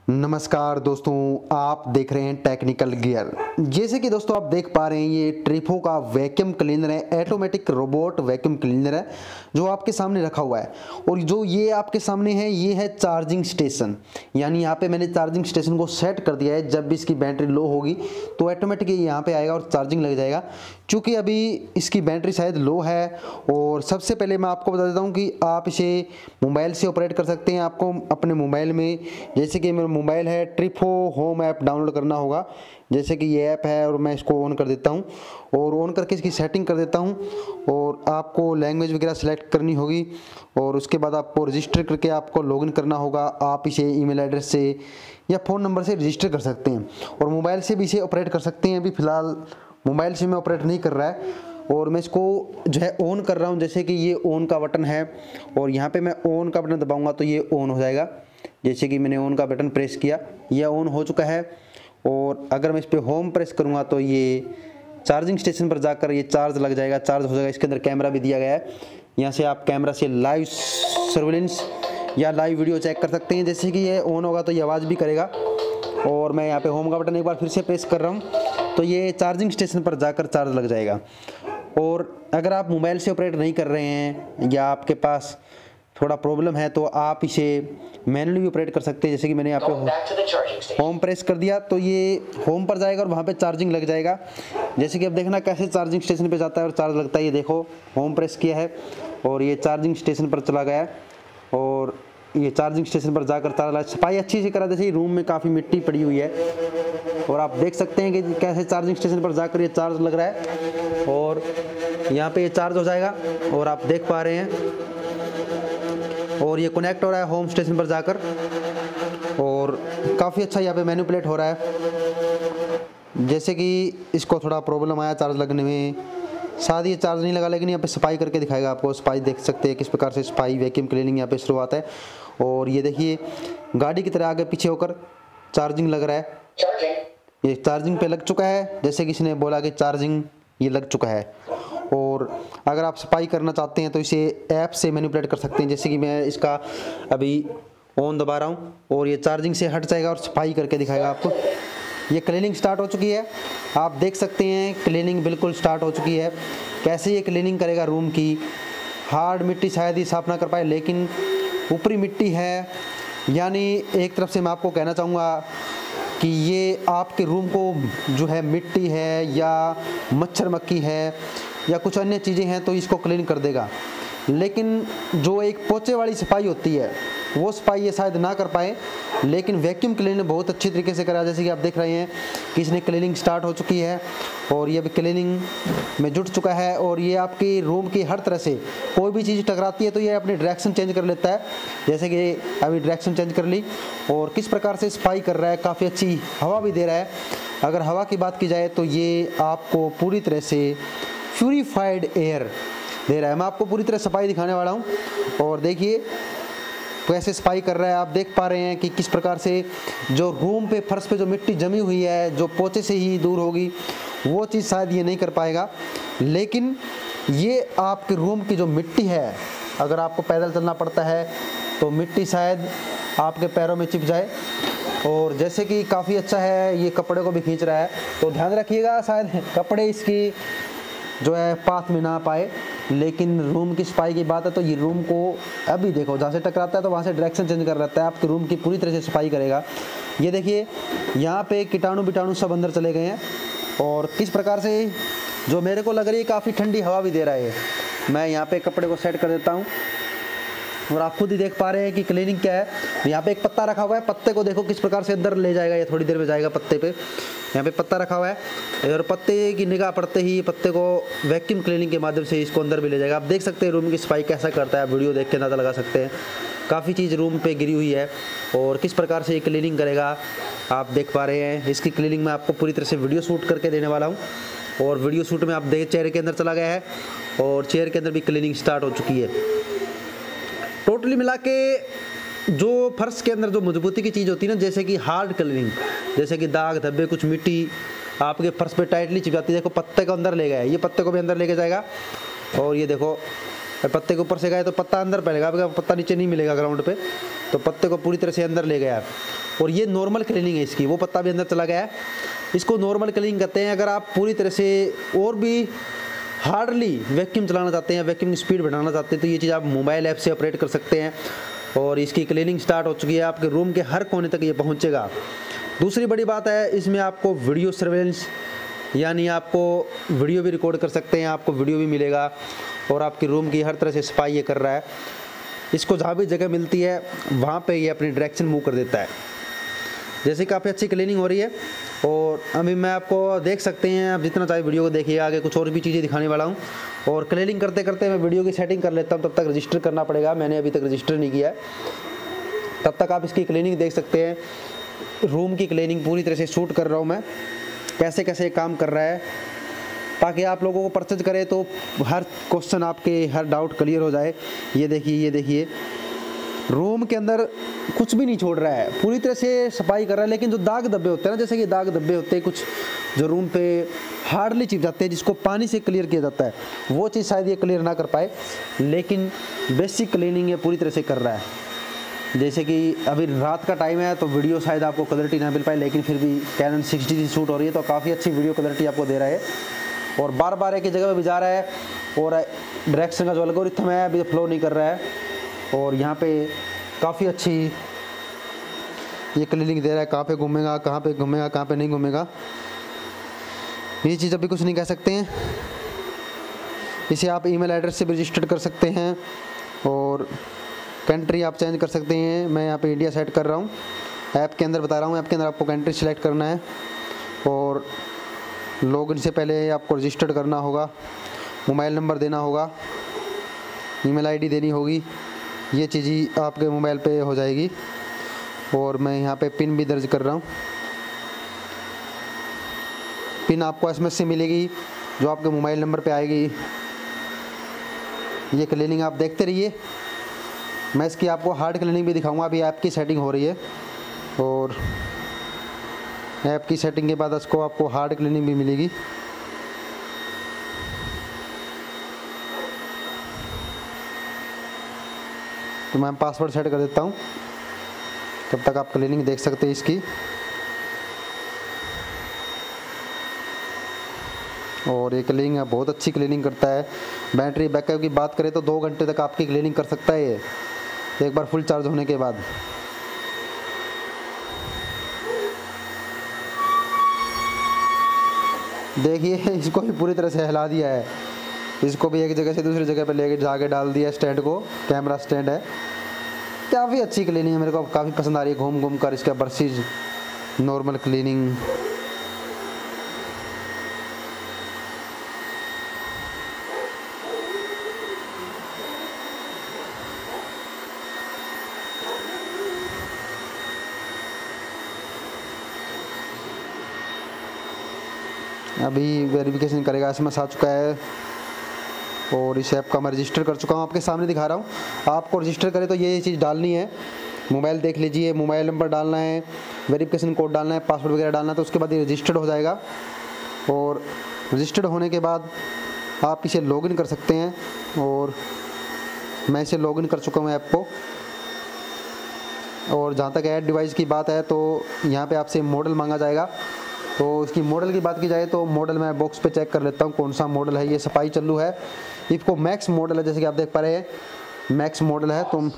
नमस्कार दोस्तों, आप देख रहे हैं टेक्निकल गियर। जैसे कि दोस्तों आप देख पा रहे हैं, ये ट्रिफो का वैक्यूम क्लीनर है, ऑटोमेटिक रोबोट वैक्यूम क्लीनर है जो आपके सामने रखा हुआ है। और जो ये आपके सामने है ये है चार्जिंग स्टेशन, यानी यहाँ पे मैंने चार्जिंग स्टेशन को सेट कर दिया है। जब भी इसकी बैटरी लो होगी तो ऑटोमेटिक यहाँ पे आएगा और चार्जिंग लग जाएगा। चूँकि अभी इसकी बैटरी शायद लो है। और सबसे पहले मैं आपको बता देता हूँ कि आप इसे मोबाइल से ऑपरेट कर सकते हैं। आपको अपने मोबाइल में, जैसे कि मेरा मोबाइल है, ट्रिफो होम ऐप डाउनलोड करना होगा। जैसे कि ये ऐप है और मैं इसको ऑन कर देता हूँ और ऑन करके इसकी सेटिंग कर देता हूँ। और आपको लैंग्वेज वगैरह सेलेक्ट करनी होगी और उसके बाद आपको रजिस्टर करके आपको लॉगिन करना होगा। आप इसे ईमेल एड्रेस से या फ़ोन नंबर से रजिस्टर कर सकते हैं और मोबाइल से भी इसे ऑपरेट कर सकते हैं। अभी फ़िलहाल मोबाइल से मैं ऑपरेट नहीं कर रहा है और मैं इसको जो है ऑन कर रहा हूँ। जैसे कि ये ऑन का बटन है और यहाँ पे मैं ऑन का बटन दबाऊंगा तो ये ऑन हो जाएगा। जैसे कि मैंने ऑन का बटन प्रेस किया, ये ऑन हो चुका है। और अगर मैं इस पर होम प्रेस करूँगा तो ये चार्जिंग स्टेशन पर जाकर ये चार्ज लग जाएगा, चार्ज हो जाएगा। इसके अंदर कैमरा भी दिया गया है, यहाँ से आप कैमरा से लाइव सर्विलेंस या लाइव वीडियो चेक कर सकते हैं। जैसे कि ये ऑन होगा तो ये आवाज़ भी करेगा। और मैं यहाँ पे होम का बटन एक बार फिर से प्रेस कर रहा हूँ तो ये चार्जिंग स्टेशन पर जाकर चार्ज लग जाएगा। और अगर आप मोबाइल से ऑपरेट नहीं कर रहे हैं या आपके पास थोड़ा प्रॉब्लम है तो आप इसे मैनुअली भी ऑपरेट कर सकते हैं। जैसे कि मैंने यहाँ पे होम प्रेस कर दिया तो ये होम पर जाएगा और वहाँ पे चार्जिंग लग जाएगा। जैसे कि अब देखना कैसे चार्जिंग स्टेशन पे जाता है और चार्ज लगता है। ये देखो, होम प्रेस किया है और ये चार्जिंग स्टेशन पर चला गया है और ये चार्जिंग स्टेशन पर जाकर चार्ज। सफाई अच्छी से करा, जैसे रूम में काफ़ी मिट्टी पड़ी हुई है और आप देख सकते हैं कि कैसे चार्जिंग स्टेशन पर जाकर ये चार्ज लग रहा है और यहाँ पे ये चार्ज हो जाएगा और आप देख पा रहे हैं। और ये कनेक्ट हो रहा है होम स्टेशन पर जाकर और काफ़ी अच्छा यहाँ पे मैनिपुलेट हो रहा है। जैसे कि इसको थोड़ा प्रॉब्लम आया चार्ज लगने में, शायद ये चार्ज नहीं लगा, लेकिन यहाँ पे सफाई करके दिखाएगा आपको। सफाई देख सकते हैं किस प्रकार से सफाई वैक्यूम क्लीनिंग यहाँ पे शुरुआत है। और ये देखिए गाड़ी की तरह आगे पीछे होकर चार्जिंग लग रहा है। ये चार्जिंग पे लग चुका है, जैसे कि इसने बोला कि चार्जिंग ये लग चुका है। और अगर आप सफाई करना चाहते हैं तो इसे ऐप से मैनिपुलेट कर सकते हैं। जैसे कि मैं इसका अभी ऑन दबा रहा हूँ और ये चार्जिंग से हट जाएगा और सफाई करके दिखाएगा आपको। ये क्लीनिंग स्टार्ट हो चुकी है, आप देख सकते हैं क्लीनिंग बिल्कुल स्टार्ट हो चुकी है। कैसे ये क्लीनिंग करेगा रूम की। हार्ड मिट्टी शायद ही साफ ना कर पाए, लेकिन ऊपरी मिट्टी है, यानी एक तरफ से मैं आपको कहना चाहूँगा कि ये आपके रूम को जो है मिट्टी है या मच्छर मक्खी है या कुछ अन्य चीज़ें हैं तो इसको क्लीन कर देगा। लेकिन जो एक पोछे वाली सफाई होती है वो सफाई ये शायद ना कर पाए, लेकिन वैक्यूम क्लीनर बहुत अच्छी तरीके से करा। जैसे कि आप देख रहे हैं कि इसने क्लीनिंग स्टार्ट हो चुकी है और ये अभी क्लीनिंग में जुट चुका है। और ये आपकी रूम की हर तरह से कोई भी चीज़ टकराती है तो ये अपनी डायरेक्शन चेंज कर लेता है। जैसे कि अभी डायरेक्शन चेंज कर ली और किस प्रकार से सफाई कर रहा है, काफ़ी अच्छी हवा भी दे रहा है। अगर हवा की बात की जाए तो ये आपको पूरी तरह से प्यूरीफाइड एयर दे रहा है। मैं आपको पूरी तरह सफाई दिखाने वाला हूँ और देखिए कैसे सफाई कर रहा है। आप देख पा रहे हैं कि किस प्रकार से जो रूम पे फर्श पे जो मिट्टी जमी हुई है, जो पोछे से ही दूर होगी, वो चीज़ शायद ये नहीं कर पाएगा। लेकिन ये आपके रूम की जो मिट्टी है, अगर आपको पैदल चलना पड़ता है तो मिट्टी शायद आपके पैरों में चिप जाए। और जैसे कि काफ़ी अच्छा है, ये कपड़े को भी खींच रहा है, तो ध्यान रखिएगा शायद कपड़े इसकी जो है पाथ में ना पाए। लेकिन रूम की सफाई की बात है तो ये रूम को अभी देखो जहाँ से टकराता है तो वहाँ से डायरेक्शन चेंज कर रहता है, आपके रूम की पूरी तरह से सफाई करेगा। ये देखिए यहाँ पे कीटाणु सब अंदर चले गए हैं और किस प्रकार से जो मेरे को लग रही है काफ़ी ठंडी हवा भी दे रहा है। मैं यहाँ पे कपड़े को सेट कर देता हूँ और आप खुद ही देख पा रहे हैं कि क्लीनिंग क्या है। यहाँ पे एक पत्ता रखा हुआ है, पत्ते को देखो किस प्रकार से अंदर ले जाएगा। ये थोड़ी देर में जाएगा पत्ते पे। यहाँ पे पत्ता रखा हुआ है और पत्ते की निगाह पड़ते ही पत्ते को वैक्यूम क्लीनिंग के माध्यम से इसको अंदर भी ले जाएगा। आप देख सकते हैं रूम की सफाई कैसा करता है, आप वीडियो देख के अंदाजा लगा सकते हैं। काफ़ी चीज़ रूम पे गिरी हुई है और किस प्रकार से ये क्लीनिंग करेगा आप देख पा रहे हैं। इसकी क्लीनिंग में आपको पूरी तरह से वीडियो शूट करके देने वाला हूँ और वीडियो शूट में आप देख चेहरे के अंदर चला गया है और चेहरे के अंदर भी क्लीनिंग स्टार्ट हो चुकी है। टोटली मिला के जो फर्श के अंदर जो मजबूती की चीज़ होती है ना, जैसे कि हार्ड क्लीनिंग, जैसे कि दाग धब्बे कुछ मिट्टी आपके फर्श पे टाइटली चिप जाती है। देखो पत्ते को अंदर ले गया है, ये पत्ते को भी अंदर लेके जाएगा और ये देखो पत्ते के ऊपर से गए तो पत्ता अंदर पड़ेगा, पत्ता नीचे नहीं मिलेगा ग्राउंड पे, तो पत्ते को पूरी तरह से अंदर ले गया और ये नॉर्मल क्लीनिंग है इसकी, वो पत्ता भी अंदर चला गया है। इसको नॉर्मल क्लीनिंग कहते हैं। अगर आप पूरी तरह से और भी हार्डली वैक्यूम चलाना चाहते हैं, वैक्यूम की स्पीड बढ़ाना चाहते हैं, तो ये चीज़ आप मोबाइल ऐप से ऑपरेट कर सकते हैं। और इसकी क्लीनिंग स्टार्ट हो चुकी है, आपके रूम के हर कोने तक ये पहुँचेगा। दूसरी बड़ी बात है, इसमें आपको वीडियो सर्वेलेंस, यानी आपको वीडियो भी रिकॉर्ड कर सकते हैं, आपको वीडियो भी मिलेगा और आपके रूम की हर तरह से सफाई ये कर रहा है। इसको जहाँ भी जगह मिलती है वहाँ पे ये अपनी डायरेक्शन मूव कर देता है। जैसे काफ़ी अच्छी क्लीनिंग हो रही है। और अभी मैं आपको देख सकते हैं, आप जितना चाहे वीडियो को देखिए, आगे कुछ और भी चीज़ें दिखाने वाला हूँ। और क्लीनिंग करते करते मैं वीडियो की सेटिंग कर लेता हूँ, तब तक रजिस्टर करना पड़ेगा, मैंने अभी तक रजिस्टर नहीं किया है। तब तक आप इसकी क्लीनिंग देख सकते हैं। रूम की क्लीनिंग पूरी तरह से शूट कर रहा हूँ मैं, कैसे कैसे काम कर रहा है, ताकि आप लोगों को परचेज करें तो हर क्वेश्चन आपके, हर डाउट क्लियर हो जाए। ये देखिए रूम के अंदर कुछ भी नहीं छोड़ रहा है, पूरी तरह से सफाई कर रहा है। लेकिन जो दाग धब्बे होते हैं ना, जैसे कि दाग धब्बे होते हैं कुछ जो रूम पे हार्डली चिप जाते हैं, जिसको पानी से क्लियर किया जाता है, वो चीज़ शायद ये क्लियर ना कर पाए, लेकिन बेसिक क्लीनिंग ये पूरी तरह से कर रहा है। जैसे कि अभी रात का टाइम है तो वीडियो शायद आपको क्लैरिटी ना मिल पाए, लेकिन फिर भी कैनन 60 से शूट हो रही है तो काफ़ी अच्छी वीडियो क्लैरिटी आपको दे रहा है। और बार बार एक ही जगह पे भी जा रहा है और डायरेक्शन का जो एल्गोरिथम है अभी फ्लो नहीं कर रहा है। और यहाँ पे काफ़ी अच्छी ये क्लीनिंग दे रहा है, कहाँ पे घूमेगा, कहाँ पे घूमेगा, कहाँ पे नहीं घूमेगा, ये चीज़ अभी कुछ नहीं कह सकते हैं। इसे आप ईमेल एड्रेस से भी रजिस्टर कर सकते हैं और कंट्री आप चेंज कर सकते हैं। मैं यहाँ पे इंडिया सेट कर रहा हूँ, ऐप के अंदर बता रहा हूँ, ऐप के अंदर आपको कंट्री सेलेक्ट करना है और लॉगिन से पहले आपको रजिस्टर करना होगा, मोबाइल नंबर देना होगा, ईमेल आईडी देनी होगी, ये चीज़ आपके मोबाइल पे हो जाएगी। और मैं यहाँ पे पिन भी दर्ज कर रहा हूँ, पिन आपको एसएमएस से मिलेगी जो आपके मोबाइल नंबर पे आएगी। ये क्लीनिंग आप देखते रहिए, मैं इसकी आपको हार्ड क्लीनिंग भी दिखाऊंगा। अभी ऐप की सेटिंग हो रही है और ऐप की सेटिंग के बाद इसको आपको हार्ड क्लीनिंग भी मिलेगी। तो मैं पासवर्ड सेट कर देता हूँ, तब तक आप क्लीनिंग देख सकते हैं इसकी। और ये क्लीनिंग बहुत अच्छी क्लीनिंग करता है। बैटरी बैकअप की बात करें तो 2 घंटे तक आपकी क्लीनिंग कर सकता है ये, एक बार फुल चार्ज होने के बाद। देखिए इसको भी पूरी तरह से हिला दिया है, इसको भी एक जगह से दूसरी जगह पे लेके जाके डाल दिया स्टैंड को, कैमरा स्टैंड है। काफ़ी अच्छी क्लीनिंग है, मेरे को काफ़ी पसंद आ रही है। घूम घूम कर इसका ब्रशेज, नॉर्मल क्लीनिंग। अभी वेरिफिकेशन करेगा, एसएमएस आ चुका है और इस ऐप का मैं रजिस्टर कर चुका हूँ, आपके सामने दिखा रहा हूँ। आपको रजिस्टर करें तो ये चीज़ डालनी है, मोबाइल देख लीजिए, मोबाइल नंबर डालना है, वेरिफिकेशन कोड डालना है, पासवर्ड वगैरह डालना है, तो उसके बाद ये रजिस्टर्ड हो जाएगा। और रजिस्टर्ड होने के बाद आप इसे लॉगिन कर सकते हैं और मैं इसे लॉगिन कर चुका हूँ ऐप को। और जहाँ तक ऐड डिवाइस की बात है तो यहाँ पे आपसे मॉडल मांगा जाएगा। तो इसकी मॉडल की बात की जाए तो मॉडल मैं बॉक्स पे चेक कर लेता हूँ कौन सा मॉडल है। ये सफाई चालू है, इसको मैक्स मॉडल है, जैसे कि आप देख पा रहे हैं मैक्स मॉडल है। तो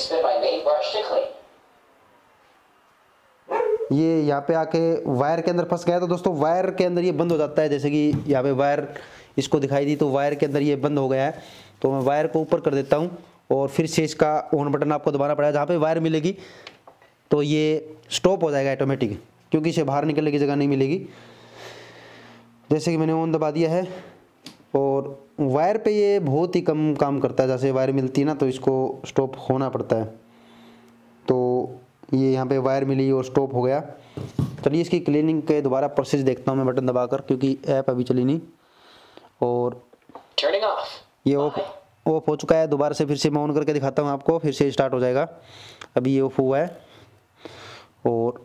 ये यहाँ पे आके वायर के अंदर फंस गया। तो दोस्तों वायर के अंदर ये बंद हो जाता है, जैसे कि यहाँ पे वायर इसको दिखाई दी तो वायर के अंदर ये बंद हो गया है। तो मैं वायर को ऊपर कर देता हूँ और फिर से इसका ऑन बटन आपको दबाना पड़ेगा। जहाँ पे वायर मिलेगी तो ये स्टॉप हो जाएगा ऑटोमेटिक, क्योंकि इसे बाहर निकलने की जगह नहीं मिलेगी। जैसे कि मैंने ऑन दबा दिया है और वायर पे ये बहुत ही कम काम करता है। जैसे वायर मिलती है ना तो इसको स्टॉप होना पड़ता है। तो ये यहाँ पे वायर मिली और स्टॉप हो गया। चलिए इसकी क्लीनिंग के दोबारा प्रोसेस देखता हूँ मैं बटन दबाकर, क्योंकि ऐप अभी चली नहीं। और ये ऑफ हो चुका है। दोबारा से फिर से मैं ऑन करके दिखाता हूँ आपको, फिर से स्टार्ट हो जाएगा। अभी ये ऑफ हुआ है और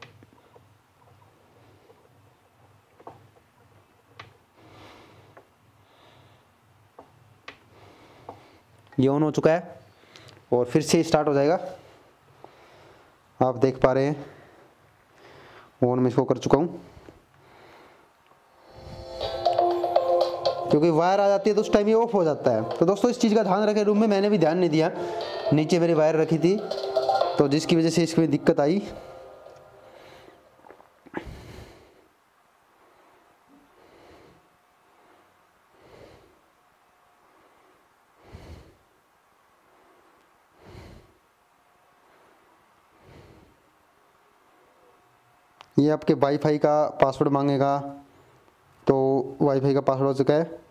ये ऑन हो चुका है और फिर से स्टार्ट हो जाएगा। आप देख पा रहे हैं ऑन मैं इसको कर चुका हूँ। क्योंकि वायर आ जाती है तो उस टाइम ये ऑफ हो जाता है। तो दोस्तों इस चीज़ का ध्यान रखें। रूम में मैंने भी ध्यान नहीं दिया, नीचे मेरी वायर रखी थी, तो जिसकी वजह से इसमें दिक्कत आई। ये आपके वाईफाई का पासवर्ड मांगेगा, तो वाईफाई का पासवर्ड हो चुका है।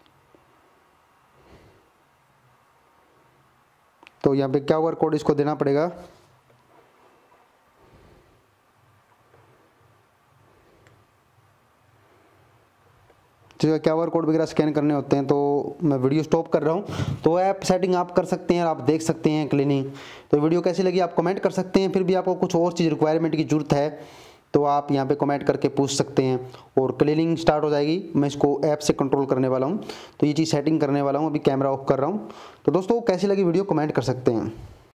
तो यहाँ पे QR कोड इसको देना पड़ेगा। तो QR कोड वगैरह स्कैन करने होते हैं। तो मैं वीडियो स्टॉप कर रहा हूँ। तो ऐप सेटिंग आप कर सकते हैं, आप देख सकते हैं क्लीनिंग। तो वीडियो कैसी लगी आप कमेंट कर सकते हैं। फिर भी आपको कुछ और चीज़ रिक्वायरमेंट की ज़रूरत है तो आप यहाँ पे कमेंट करके पूछ सकते हैं, और क्लीनिंग स्टार्ट हो जाएगी। मैं इसको ऐप से कंट्रोल करने वाला हूँ, तो ये चीज़ सेटिंग करने वाला हूँ। अभी कैमरा ऑफ कर रहा हूँ। तो दोस्तों कैसी लगी वीडियो कमेंट कर सकते हैं।